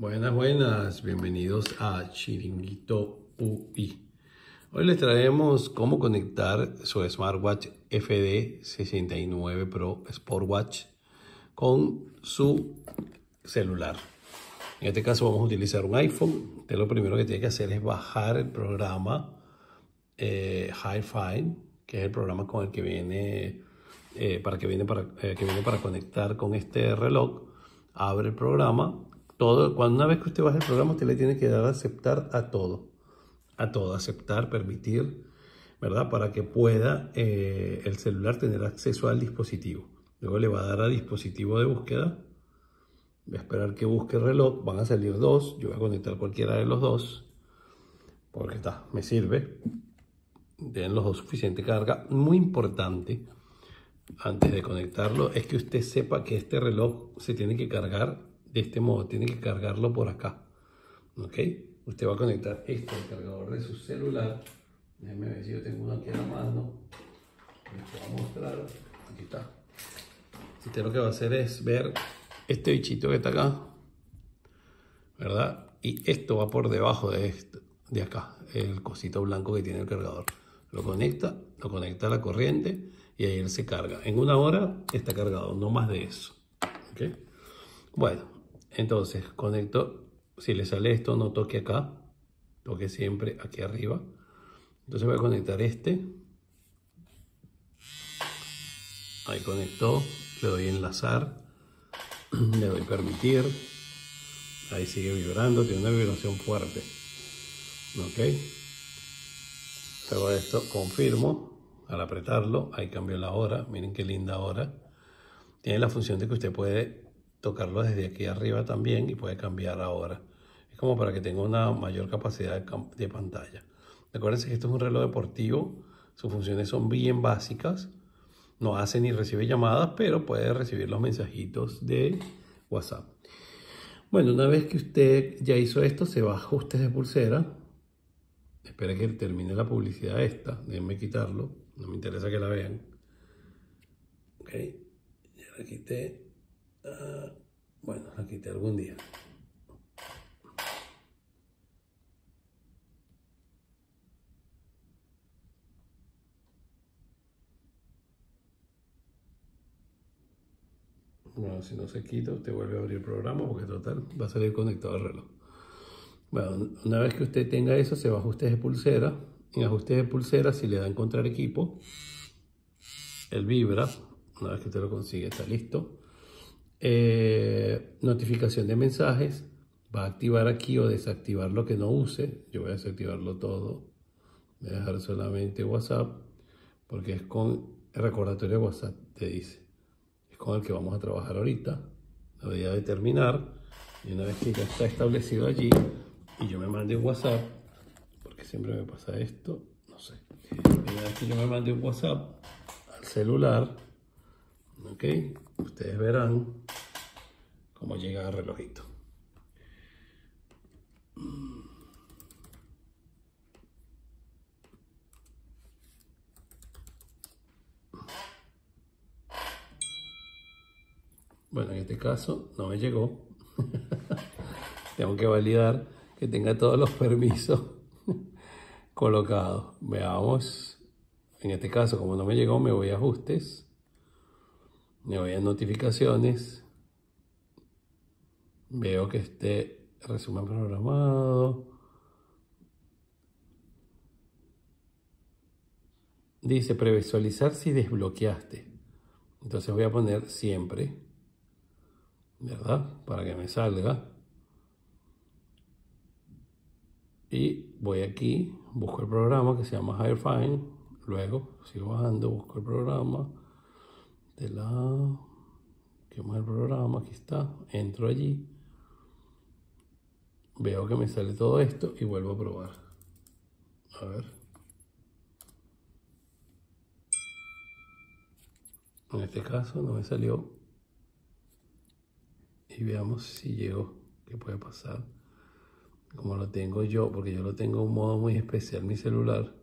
Buenas, buenas, bienvenidos a Chiringuito UI. Hoy les traemos cómo conectar su smartwatch FD69 Pro Sportwatch con su celular. En este caso vamos a utilizar un iPhone. Usted lo primero que tiene que hacer es bajar el programa HiFi, que es el programa con el que viene, que viene para conectar con este reloj. Abre el programa. Una vez que usted baja el programa, usted le tiene que dar a aceptar a todo, aceptar, permitir, ¿verdad? Para que pueda el celular tener acceso al dispositivo. Luego le va a dar a dispositivo de búsqueda. Voy a esperar que busque el reloj. Van a salir dos. Yo voy a conectar cualquiera de los dos porque me sirve. Tienen los dos suficiente carga. Muy importante, antes de conectarlo, es que usted sepa que este reloj se tiene que cargar de este modo. Tiene que cargarlo por acá. ¿Ok? Usted va a conectar esto al cargador de su celular. Déjenme ver si yo tengo uno aquí a la mano. Les voy a mostrar. Aquí está. Usted lo que va a hacer es ver este bichito que está acá, ¿verdad? Y esto va por debajo de esto, de acá, el cosito blanco que tiene el cargador. Lo conecta a la corriente y ahí él se carga. En una hora está cargado, no más de eso. ¿Ok? Bueno, entonces conecto. Si le sale esto, no toque acá, toque siempre aquí arriba. Entonces voy a conectar este. Ahí conectó, le doy enlazar, le doy permitir. Ahí sigue vibrando, tiene una vibración fuerte. Ok. Luego de esto confirmo. Al apretarlo, ahí cambió la hora. Miren qué linda hora. Tiene la función de que usted puede tocarlo desde aquí arriba también y puede cambiar la hora. Es como para que tenga una mayor capacidad de pantalla. Acuérdense que esto es un reloj deportivo. Sus funciones son bien básicas. No hace ni recibe llamadas, pero puede recibir los mensajitos de WhatsApp. Bueno, una vez que usted ya hizo esto, se va a ajustes de pulsera. Espere que termine la publicidad esta. Déjenme quitarlo. No me interesa que la vean. Ok. Ya la quité. Bueno, la quité algún día. Bueno, si no se quita, usted vuelve a abrir el programa porque total va a salir conectado al reloj. Bueno, una vez que usted tenga eso, se va a ajustes de pulsera. En ajustes de pulsera, si le da a encontrar equipo, él vibra. Una vez que usted lo consigue, está listo. Notificación de mensajes. Va a activar aquí o desactivar lo que no use. Yo voy a desactivarlo todo. Voy a dejar solamente WhatsApp porque es con el recordatorio de WhatsApp, te dice. Es con el que vamos a trabajar ahorita. Lo voy a determinar. Y una vez que ya está establecido allí y yo me mande un WhatsApp, porque siempre me pasa esto, no sé. Una vez que yo me mande un WhatsApp al celular, ok, ustedes verán cómo llega el relojito. Bueno, en este caso no me llegó. Tengo que validar que tenga todos los permisos colocados. Veamos. En este caso, como no me llegó, me voy a ajustes. Me voy a notificaciones. Veo que este resumen programado. Dice previsualizar si desbloqueaste. Entonces voy a poner siempre, ¿verdad? Para que me salga. Y voy aquí, busco el programa que se llama HiFi. Luego sigo bajando, busco el programa. ¿Qué más el programa? Aquí está. Entro allí. Veo que me sale todo esto y vuelvo a probar. A ver. En este caso no me salió. Y veamos si llegó. ¿Qué puede pasar? Como lo tengo yo, porque yo lo tengo en un modo muy especial mi celular.